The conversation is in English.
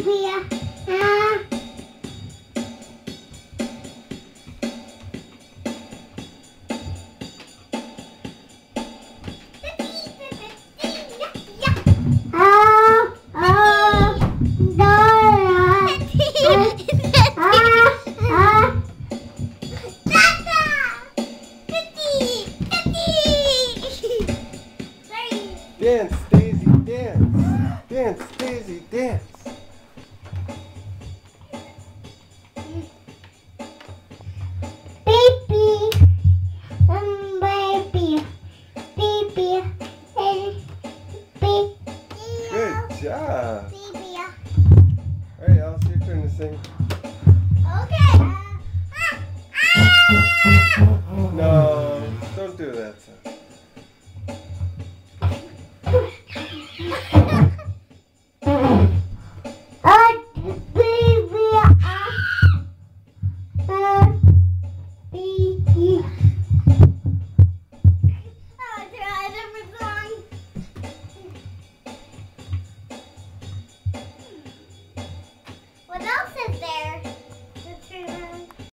Dance, Daisy, dance. Dance, Daisy, dance. Baby, baby, baby, baby. Good job. Baby. All right, Alice, your turn to sing.